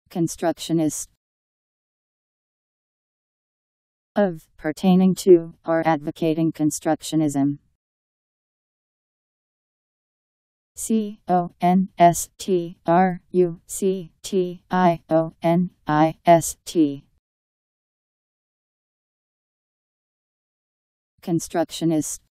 Constructionist. Of, pertaining to, or advocating constructionism. Constructionist. Constructionist.